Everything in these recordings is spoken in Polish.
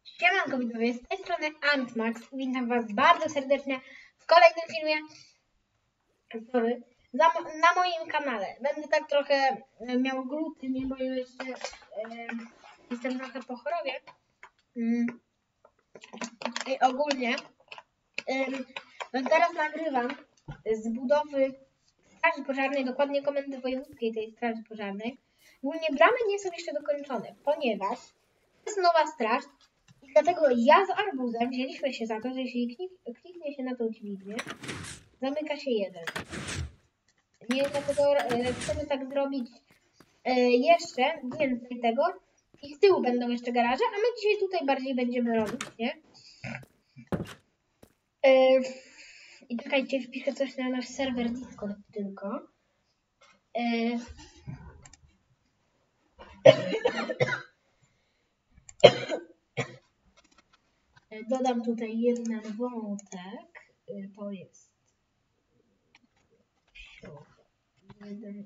Siemanko widzowie, z tej strony Antmax. Witam was bardzo serdecznie w kolejnym filmie na moim kanale. Będę tak trochę miał gluty, mimo że jeszcze jestem trochę po chorobie. I ogólnie teraz nagrywam z budowy straży pożarnej, dokładnie komendy wojewódzkiej tej straży pożarnej. Ogólnie bramy nie są jeszcze dokończone, ponieważ to jest nowa straż. I dlatego ja z Arbuzem wzięliśmy się za to, że jeśli kliknie się na tą dźwignię, zamyka się jeden. Nie, dlatego chcemy tak zrobić jeszcze więcej tego. I z tyłu będą jeszcze garaże, a my dzisiaj tutaj bardziej będziemy robić, nie? I czekajcie, wpiszę coś na nasz serwer Discord tylko. Dodam tutaj jeden wątek. To jest jeden.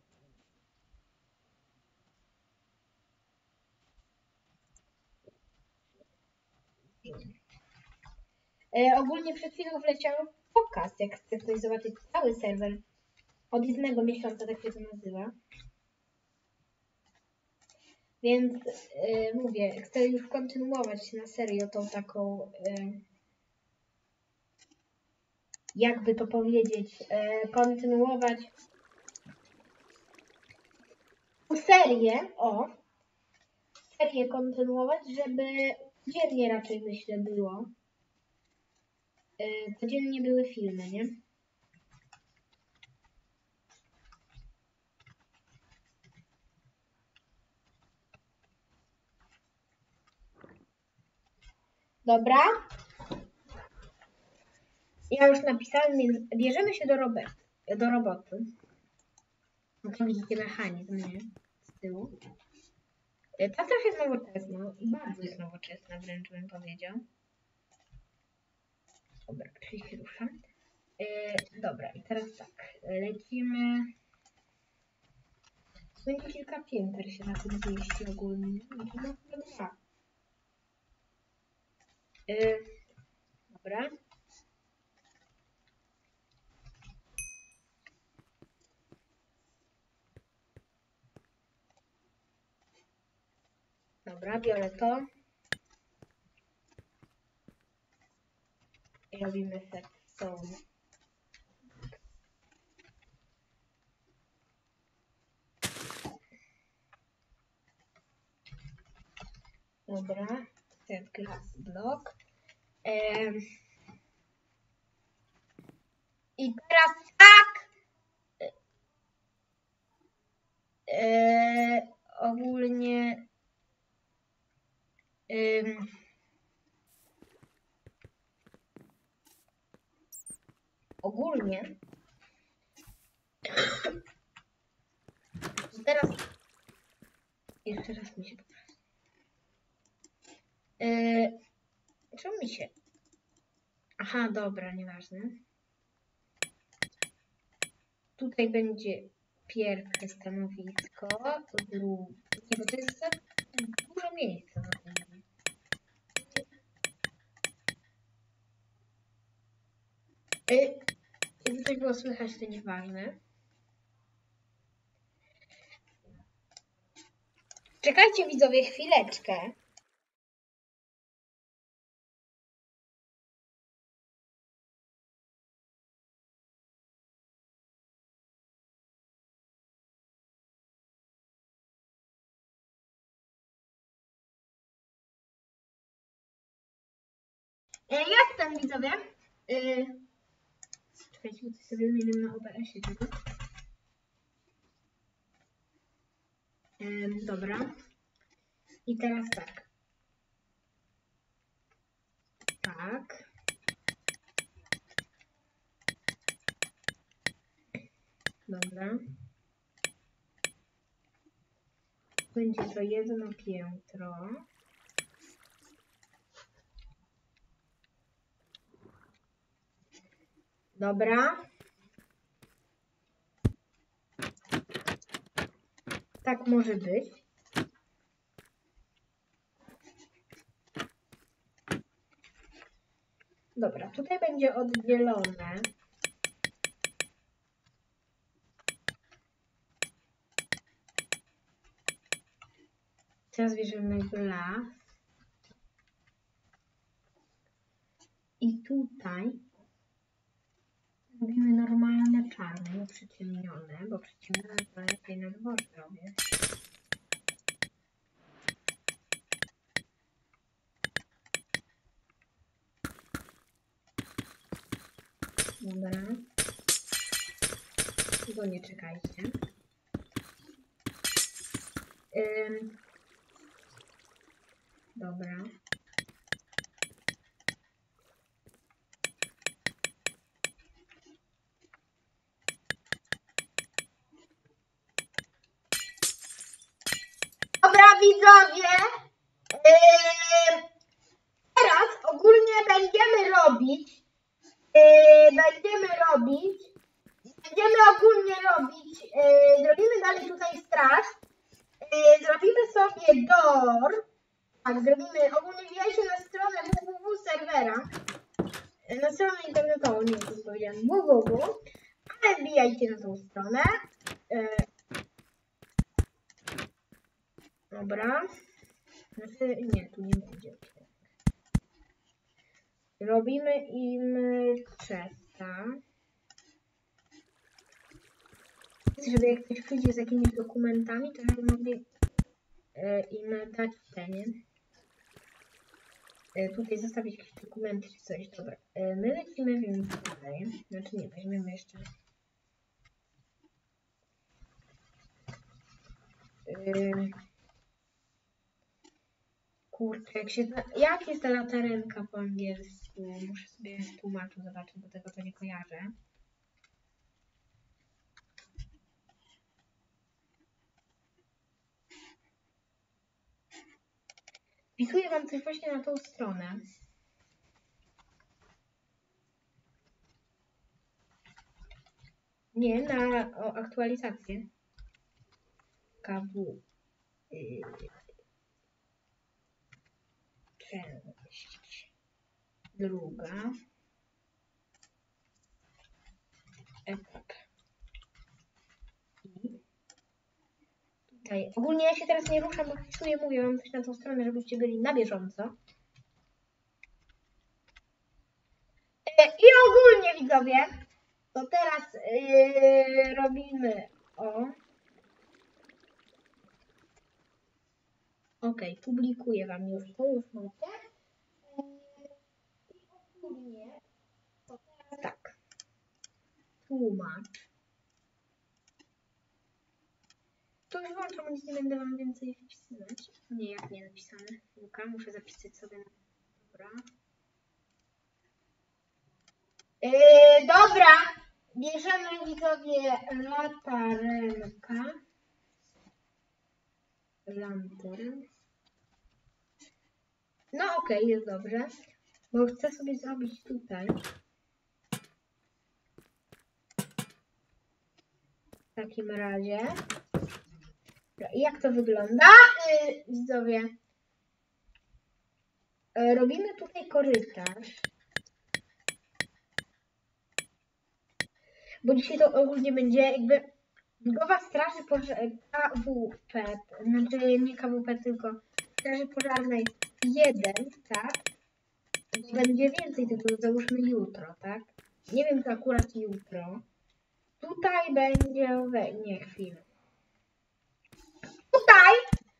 Ogólnie przed chwilą wleciał podcast, jak chce ktoś zobaczyć cały serwer od jednego miesiąca, tak się to nazywa. Więc mówię, chcę już kontynuować na serio tą taką, jakby to powiedzieć, kontynuować serię kontynuować, żeby codziennie raczej myślę było. Codziennie były filmy, nie? Dobra. Ja już napisałem, więc bierzemy się do roboty. To widzicie mechanizm, nie? Z tyłu. Ta straż jest nowoczesna i bardzo jest nowoczesna, wręcz bym powiedział. Dobra, czyli się ruszam. Dobra, i teraz tak, lecimy. Będzie kilka pięter się na tym mieści ogólnie. Dobra. Dobra. Dobra, biorę to. I robimy set stone. Dobra, set glass block. I teraz tak. Ogólnie teraz jeszcze raz mi się poprawi. Czemu mi się... Aha, dobra, nieważne. Tutaj będzie pierwsze stanowisko, drugie, bo to jest dużo miejsca na tym. Jakby coś było słychać, to nieważne. Czekajcie widzowie chwileczkę. Jestem widzowie. Czekajcie, to sobie zmienię na OBS-ie tego. Dobra. I teraz tak. Tak. Dobra. Będzie to jedno piętro. Dobra. Tak może być. Dobra, tutaj będzie oddzielone. Teraz bierzemy las. I tutaj robimy normalne czarne, nie przyciemnione, bo przyciemnione to lepiej na dworze robię. Dobra. Bo nie czekajcie. Dobra. Dobra, widzowie. Teraz ogólnie będziemy robić. Zrobimy dalej tutaj straż. Zrobimy sobie door. Tak, zrobimy, ogólnie wbijajcie na stronę www serwera. Na stronę internetową, nie wiem, co powiedziałem, www. Ale wbijajcie na tą stronę. Dobra. Znaczy, nie, tu nie będzie. Robimy im chesta. Żeby jak ktoś przyjdzie z jakimiś dokumentami, to żeby mogli im dać te, nie? Tutaj zostawić jakieś dokumenty czy coś. Dobra. My lecimy więc dalej. Znaczy nie, weźmiemy jeszcze. Kurczę, jak jest ta latarenka po angielsku? Muszę sobie w tłumaczu zobaczyć, bo tego to nie kojarzę. Wpisuję wam coś właśnie na tą stronę. Nie, na aktualizację. KW. Część druga. Etap. I tutaj. Ogólnie ja się teraz nie ruszam, bo wpisuję, mówię wam coś na tą stronę, żebyście byli na bieżąco. I ogólnie widzowie, to teraz robimy Ok, publikuję wam już to, już macie. I ogólnie to teraz tak. Tłumacz. To już włączam, nic nie będę wam więcej wpisywać. Nie, jak nie napisane. Luka, muszę zapisać sobie na... Dobra. Dobra. Bierzemy widzowie latarenka. Lantern. No okej, jest dobrze. Bo chcę sobie zrobić tutaj. W takim razie. I jak to wygląda? Widzowie. Robimy tutaj korytarz. Bo dzisiaj to ogólnie będzie jakby budowa straży pożarnej KWP, znaczy nie KWP, tylko straży pożarnej 1, tak? Będzie więcej tego, załóżmy jutro, tak? Nie wiem, czy akurat jutro. Tutaj będzie, nie, chwilę. Tutaj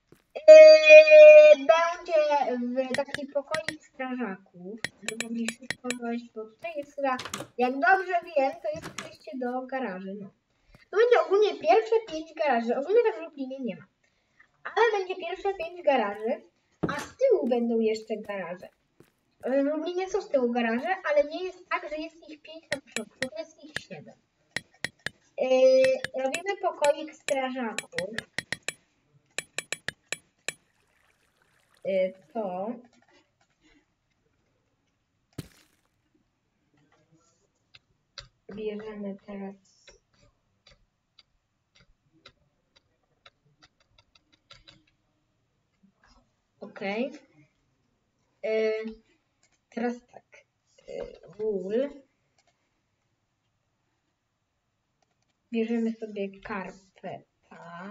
będzie w taki pokoik strażaków, żeby mogli szybko wejść, bo tutaj jest chyba, jak dobrze wiem, to jest przejście do garaży, no. To będzie ogólnie pierwsze 5 garaży. Ogólnie tak w Lublinie nie ma. Ale będzie pierwsze 5 garaży, a z tyłu będą jeszcze garaże. W Lublinie są z tyłu garaże, ale nie jest tak, że jest ich 5 na początku, to jest ich 7. Robimy pokoik strażaków. To bierzemy teraz ok. Teraz tak. wool. Bierzemy sobie karpeta.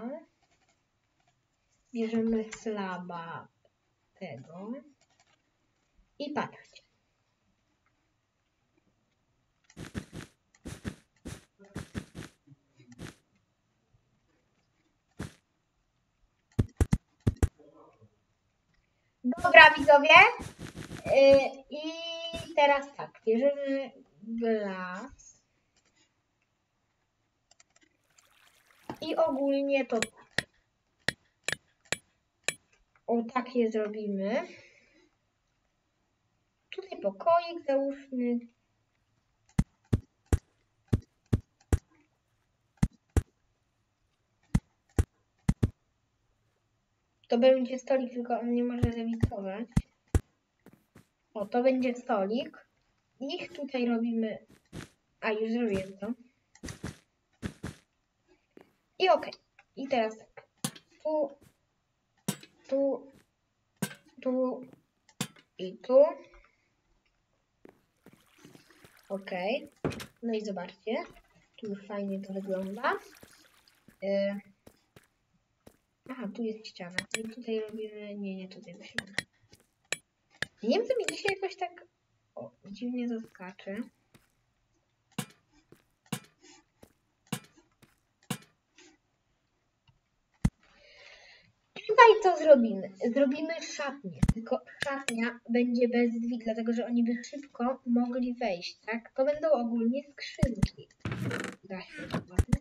Bierzemy slaba tego. I patrzcie. Dobra, widzowie. I teraz tak, bierzemy glass. I ogólnie to tak. O, tak je zrobimy. Tutaj pokoik załóżmy. To będzie stolik, tylko on nie może lewitować. O, to będzie stolik. Ich tutaj robimy... A, już zrobiłem to. I okej. I teraz tak. Tu i tu. Okej. No i zobaczcie. Tu już fajnie to wygląda. Aha, tu jest ściana. I tutaj robimy... Nie, tutaj musimy. Nie wiem, co mi dzisiaj jakoś tak... O, dziwnie to skacze. Tutaj to zrobimy. Zrobimy szatnię. Tylko szatnia będzie bez drzwi, dlatego że oni by szybko mogli wejść, tak? To będą ogólnie skrzynki. Da się zobaczyć.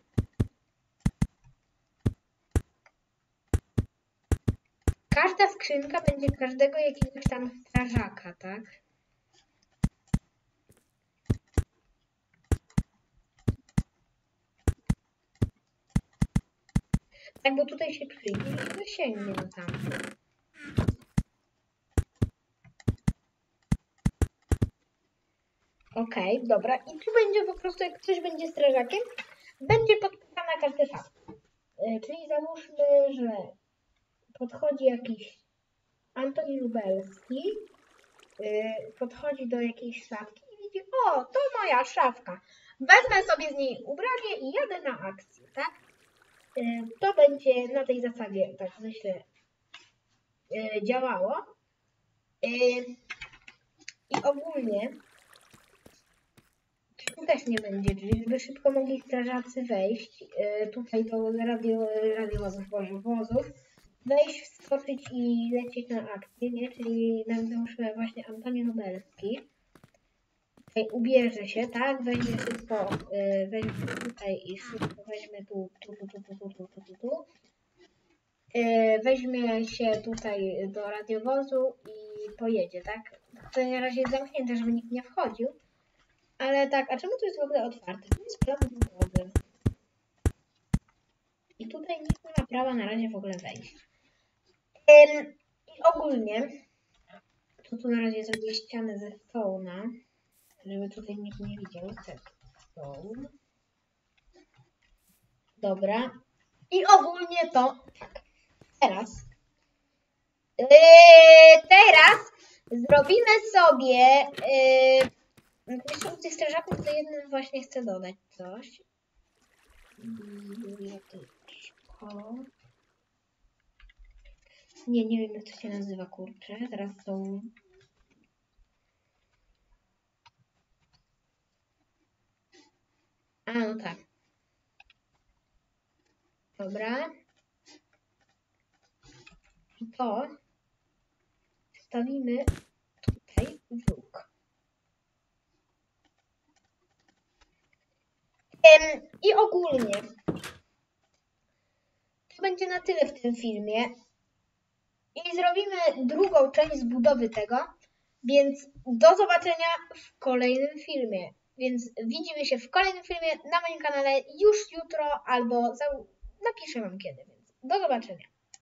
Każda skrzynka będzie każdego jakiegoś tam strażaka, tak? Tak, bo tutaj się przyjdzie i zasięgnie do tam. Okej, dobra. I tu będzie po prostu, jak ktoś będzie strażakiem, będzie podpisana każda szafka. Czyli załóżmy, że podchodzi jakiś Antoni Lubelski, podchodzi do jakiejś szafki i widzi, o, to moja szafka. Wezmę sobie z niej ubranie i jadę na akcję, tak? To będzie na tej zasadzie, tak myślę, działało. I ogólnie tu też nie będzie drzwi, żeby szybko mogli strażacy wejść. Tutaj do radiowozów, wejść, wskoczyć i lecieć na akcję, nie? Czyli załóżmy właśnie Antoni Lubelski. Tutaj ubierze się, tak? Weźmie wszystko, weźmie tutaj i wszystko weźmie tu. Weźmie się tutaj do radiowozu i pojedzie, tak? To na razie jest zamknięte, żeby nikt nie wchodził. Ale tak, a czemu to jest w ogóle otwarte? To jest plac budowy. I tutaj nikt nie ma prawa na razie w ogóle wejść. I ogólnie, to tu na razie zrobię ścianę ze stołna, żeby tutaj nikt nie widział. Tak, stone. Dobra. I ogólnie to tak. Teraz zrobimy sobie... Jeszcze u tych strażaków to jeden właśnie chcę dodać coś. Nie wiem jak to się nazywa, kurczę. Teraz są... A, no tak. Dobra. I to wstawimy tutaj w róg. I ogólnie to będzie na tyle w tym filmie. I zrobimy drugą część zbudowy tego, więc do zobaczenia w kolejnym filmie. Więc widzimy się w kolejnym filmie na moim kanale już jutro albo napiszę wam kiedy, więc do zobaczenia.